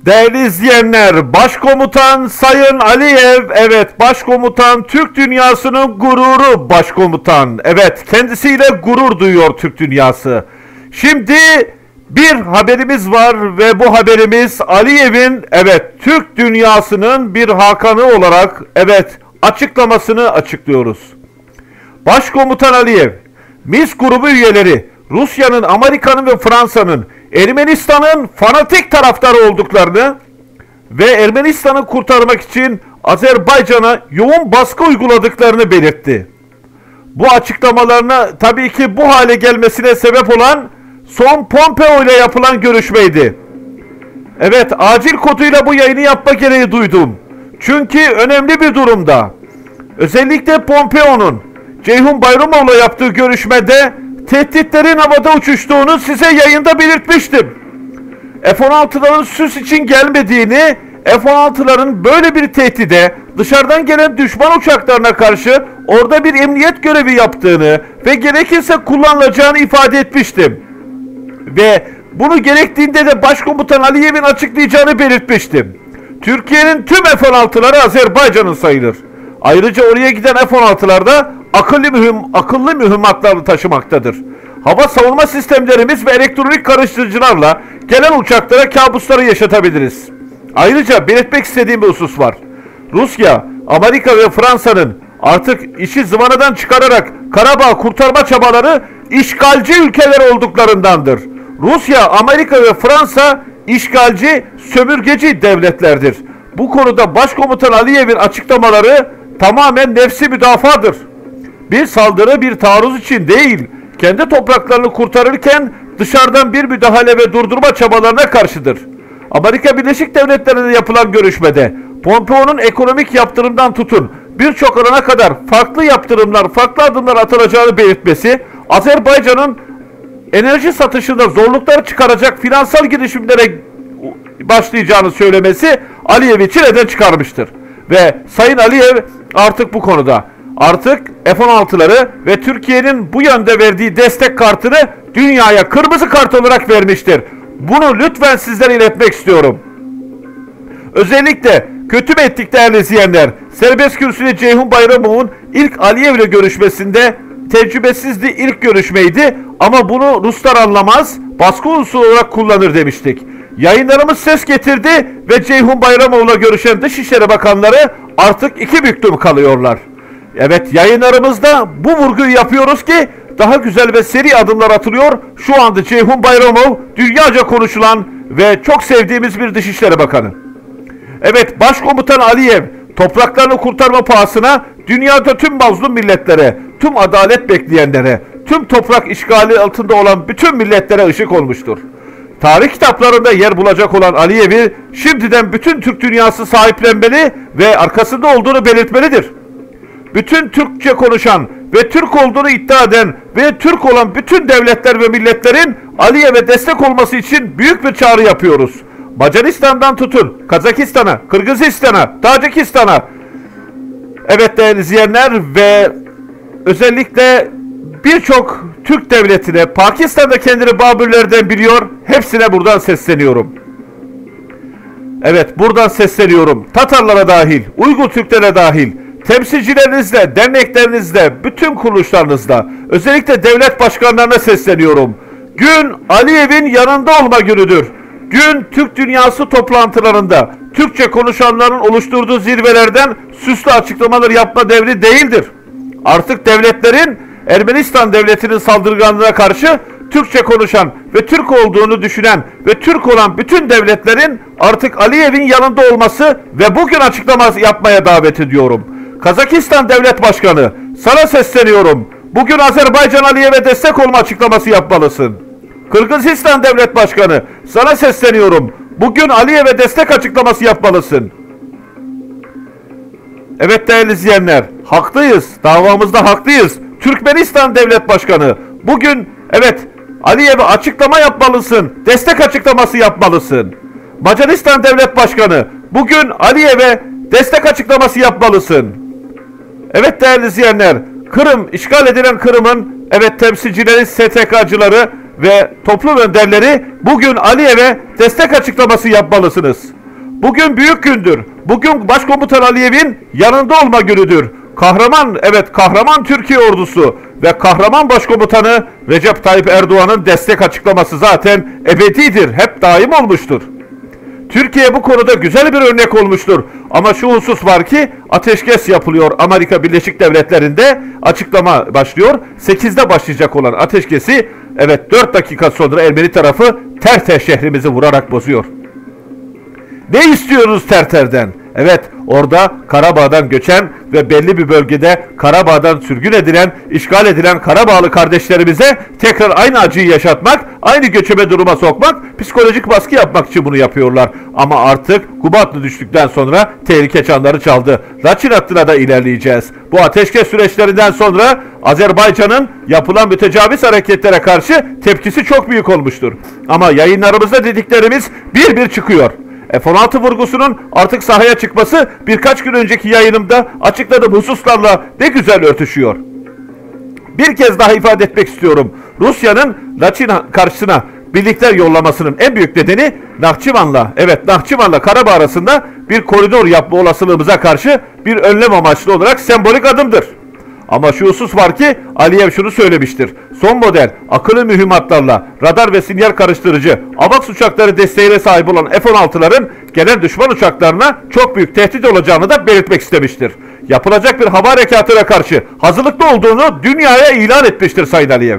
Değerli izleyenler, Başkomutan Sayın Aliyev, evet Başkomutan Türk dünyasının gururu Başkomutan. Evet, kendisiyle gurur duyuyor Türk dünyası. Şimdi bir haberimiz var ve bu haberimiz Aliyev'in evet Türk dünyasının bir hakanı olarak evet açıklamasını açıklıyoruz. Başkomutan Aliyev, Minsk grubu üyeleri Rusya'nın, Amerika'nın ve Fransa'nın Ermenistan'ın fanatik taraftarı olduklarını ve Ermenistan'ı kurtarmak için Azerbaycan'a yoğun baskı uyguladıklarını belirtti. Bu açıklamalarına tabii ki bu hale gelmesine sebep olan son Pompeo ile yapılan görüşmeydi. Evet, acil koduyla bu yayını yapma gereği duydum. Çünkü önemli bir durumda. Özellikle Pompeo'nun Ceyhun Bayramoğlu'yla yaptığı görüşmede tehditlerin havada uçuştuğunu size yayında belirtmiştim. F-16'ların süs için gelmediğini, F-16'ların böyle bir tehdide dışarıdan gelen düşman uçaklarına karşı orada bir emniyet görevi yaptığını ve gerekirse kullanılacağını ifade etmiştim. Ve bunu gerektiğinde de Başkomutan Aliyev'in açıklayacağını belirtmiştim. Türkiye'nin tüm F-16'ları Azerbaycan'ın sayılır. Ayrıca oraya giden F-16'lar da akıllı mühimmatlarını taşımaktadır. Hava savunma sistemlerimiz ve elektronik karıştırıcılarla gelen uçaklara kabusları yaşatabiliriz. Ayrıca belirtmek istediğim bir husus var. Rusya, Amerika ve Fransa'nın artık işi zıvanadan çıkararak Karabağ kurtarma çabaları işgalci ülkeler olduklarındandır. Rusya, Amerika ve Fransa işgalci, sömürgeci devletlerdir. Bu konuda Başkomutan Aliyev'in açıklamaları tamamen nefsi müdafadır. Bir saldırı, bir taarruz için değil, kendi topraklarını kurtarırken dışarıdan bir müdahale ve durdurma çabalarına karşıdır. Amerika Birleşik Devletleri'nde yapılan görüşmede Pompeo'nun ekonomik yaptırımdan tutun birçok alana kadar farklı yaptırımlar, farklı adımlar atılacağını belirtmesi, Azerbaycan'ın enerji satışında zorluklar çıkaracak finansal girişimlere başlayacağını söylemesi Aliyev'i çileden çıkarmıştır. Ve Sayın Aliyev artık bu konuda F-16'ları ve Türkiye'nin bu yönde verdiği destek kartını dünyaya kırmızı kart olarak vermiştir. Bunu lütfen sizlere iletmek istiyorum. Özellikle kötü mü ettik değerli izleyenler? Serbest kürsüde Ceyhun Bayramov'un ilk Aliyev ile görüşmesinde tecrübesizdi, ilk görüşmeydi ama bunu Ruslar anlamaz, baskı unsuru olarak kullanır demiştik. Yayınlarımız ses getirdi ve Ceyhun Bayramov'la görüşen Dışişleri Bakanları artık iki büklüm kalıyorlar. Evet, yayınlarımızda bu vurguyu yapıyoruz ki daha güzel ve seri adımlar atılıyor. Şu anda Ceyhun Bayramov dünyaca konuşulan ve çok sevdiğimiz bir Dışişleri Bakanı. Evet, Başkomutan Aliyev topraklarını kurtarma pahasına dünyada tüm mazlum milletlere, tüm adalet bekleyenlere, tüm toprak işgali altında olan bütün milletlere ışık olmuştur. Tarih kitaplarında yer bulacak olan Aliyev'i şimdiden bütün Türk dünyası sahiplenmeli ve arkasında olduğunu belirtmelidir. Bütün Türkçe konuşan ve Türk olduğunu iddia eden ve Türk olan bütün devletler ve milletlerin Aliyev'e destek olması için büyük bir çağrı yapıyoruz. Macaristan'dan tutun Kazakistan'a, Kırgızistan'a, Tacikistan'a. Evet değerli izleyenler ve özellikle birçok Türk devletine, Pakistan'da kendini Babürlerden biliyor, hepsine buradan sesleniyorum. Evet, buradan sesleniyorum. Tatarlara dahil, Uygur Türklere dahil, temsilcilerinizle, derneklerinizle, bütün kuruluşlarınızla, özellikle devlet başkanlarına sesleniyorum. Gün Aliyev'in yanında olma günüdür. Gün Türk dünyası toplantılarında Türkçe konuşanların oluşturduğu zirvelerden süslü açıklamalar yapma devri değildir. Artık devletlerin Ermenistan devletinin saldırganlığına karşı Türkçe konuşan ve Türk olduğunu düşünen ve Türk olan bütün devletlerin artık Aliyev'in yanında olması ve bugün açıklama yapmaya davet ediyorum. Kazakistan Devlet Başkanı, sana sesleniyorum. Bugün Azerbaycan Aliyev'e destek olma açıklaması yapmalısın. Kırgızistan Devlet Başkanı, sana sesleniyorum. Bugün Aliyev'e destek açıklaması yapmalısın. Evet değerli izleyenler, haklıyız. Davamızda haklıyız. Türkmenistan Devlet Başkanı, bugün evet Aliyev'e açıklama yapmalısın. Destek açıklaması yapmalısın. Macaristan Devlet Başkanı, bugün Aliyev'e destek açıklaması yapmalısın. Evet değerli izleyenler, Kırım, işgal edilen Kırım'ın evet temsilcileri, STK'cıları ve toplum önderleri bugün Aliyev'e destek açıklaması yapmalısınız. Bugün büyük gündür. Bugün Başkomutan Aliyev'in yanında olma günüdür. Kahraman, evet kahraman Türkiye ordusu ve kahraman Başkomutanı Recep Tayyip Erdoğan'ın destek açıklaması zaten ebedidir, hep daim olmuştur. Türkiye bu konuda güzel bir örnek olmuştur. Ama şu husus var ki ateşkes yapılıyor Amerika Birleşik Devletleri'nde, açıklama başlıyor. 8'de başlayacak olan ateşkesi, evet 4 dakika sonra Ermeni tarafı Terter şehrimizi vurarak bozuyor. Ne istiyoruz Terter'den? Evet, orada Karabağ'dan göçen ve belli bir bölgede Karabağ'dan sürgün edilen, işgal edilen Karabağlı kardeşlerimize tekrar aynı acıyı yaşatmak, aynı göçebe duruma sokmak, psikolojik baskı yapmak için bunu yapıyorlar. Ama artık Kubatlı düştükten sonra tehlike çanları çaldı. Laçin hattına da ilerleyeceğiz. Bu ateşkes süreçlerinden sonra Azerbaycan'ın yapılan mütecaviz hareketlere karşı tepkisi çok büyük olmuştur. Ama yayınlarımızda dediklerimiz bir bir çıkıyor. F-16 vurgusunun artık sahaya çıkması birkaç gün önceki yayınımda açıkladığım hususlarla ne güzel örtüşüyor. Bir kez daha ifade etmek istiyorum. Rusya'nın Laçin karşısına birlikler yollamasının en büyük nedeni Nahçıvan'la Karabağ arasında bir koridor yapma olasılığımıza karşı bir önlem amaçlı olarak sembolik adımdır. Ama şu husus var ki Aliyev şunu söylemiştir. Son model akıllı mühimmatlarla radar ve sinyal karıştırıcı AVAX uçakları desteğine sahip olan F-16'ların gelen düşman uçaklarına çok büyük tehdit olacağını da belirtmek istemiştir. Yapılacak bir hava harekatına karşı hazırlıklı olduğunu dünyaya ilan etmiştir Sayın Aliyev.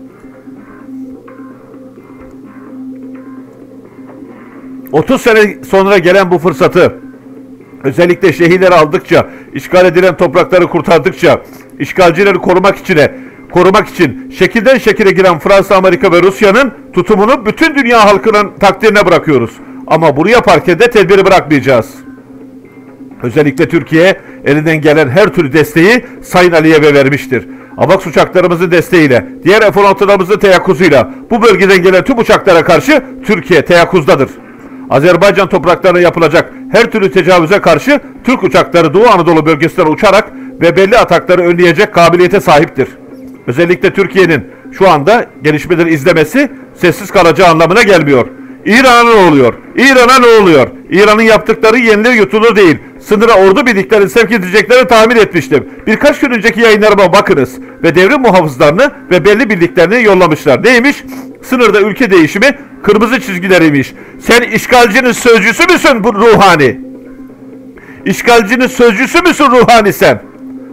...30 sene sonra gelen bu fırsatı... Özellikle şehirleri aldıkça, işgal edilen toprakları kurtardıkça, işgalcileri korumak için şekilden şekile giren Fransa, Amerika ve Rusya'nın tutumunu bütün dünya halkının takdirine bırakıyoruz. Ama bunu yaparken de tedbiri bırakmayacağız. Özellikle Türkiye elinden gelen her türlü desteği Sayın Aliyev'e vermiştir. AVAX uçaklarımızın desteğiyle, diğer F-16'larımızın teyakkuzuyla bu bölgeden gelen tüm uçaklara karşı Türkiye teyakkuzdadır. Azerbaycan topraklarına yapılacak her türlü tecavüze karşı Türk uçakları Doğu Anadolu bölgesinden uçarak ve belli atakları önleyecek kabiliyete sahiptir. Özellikle Türkiye'nin şu anda gelişmeleri izlemesi sessiz kalacağı anlamına gelmiyor. İran'a ne oluyor? İran'a ne oluyor? İran'ın yaptıkları yenilir yutulur değil. Sınıra ordu birliklerini sevk edeceklerini tahmin etmiştim. Birkaç gün önceki yayınlarıma bakınız ve devrim muhafızlarını ve belli birliklerini yollamışlar. Neymiş? Sınırda ülke değişimi kırmızı çizgileriymiş. Sen işgalcinin sözcüsü müsün bu Ruhani? İşgalcinin sözcüsü müsün Ruhani sen?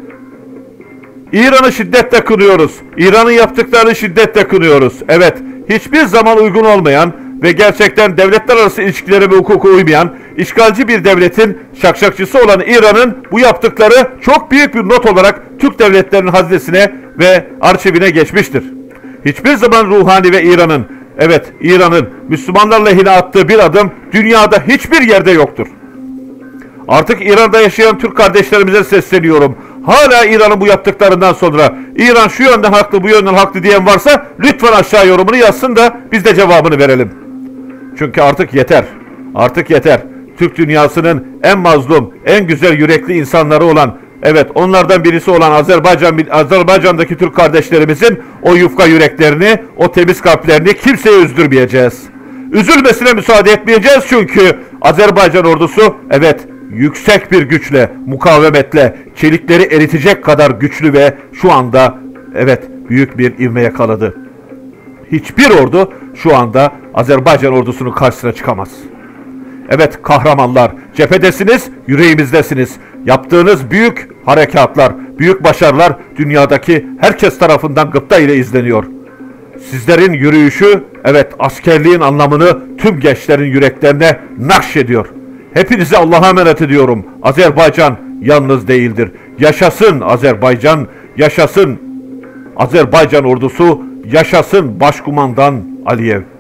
İran'ı şiddetle kınıyoruz. İran'ın yaptıklarını şiddetle kınıyoruz. Evet, hiçbir zaman uygun olmayan ve gerçekten devletler arası ilişkileri ve hukuka uymayan, işgalci bir devletin şakşakçısı olan İran'ın bu yaptıkları çok büyük bir not olarak Türk devletlerinin haznesine ve arşivine geçmiştir. Hiçbir zaman Ruhani ve İran'ın Müslümanlar lehine attığı bir adım dünyada hiçbir yerde yoktur. Artık İran'da yaşayan Türk kardeşlerimize sesleniyorum. Hala İran'ın bu yaptıklarından sonra İran şu yönden haklı, bu yönden haklı diyen varsa lütfen aşağı yorumunu yazsın da biz de cevabını verelim. Çünkü artık yeter. Artık yeter. Türk dünyasının en mazlum, en güzel yürekli insanları olan, onlardan birisi olan Azerbaycan'daki Türk kardeşlerimizin o yufka yüreklerini, o temiz kalplerini kimseye üzdürmeyeceğiz. Üzülmesine müsaade etmeyeceğiz çünkü Azerbaycan ordusu yüksek bir güçle, mukavemetle çelikleri eritecek kadar güçlü ve şu anda büyük bir ivme yakaladı. Hiçbir ordu şu anda Azerbaycan ordusunun karşısına çıkamaz. Evet kahramanlar, cephedesiniz, yüreğimizdesiniz. Yaptığınız büyük harekatlar, büyük başarılar dünyadaki herkes tarafından gıpta ile izleniyor. Sizlerin yürüyüşü, askerliğin anlamını tüm gençlerin yüreklerine nakşediyor. Hepinize Allah'a emanet ediyorum. Azerbaycan yalnız değildir. Yaşasın Azerbaycan, yaşasın Azerbaycan ordusu, yaşasın Başkumandan Aliyev.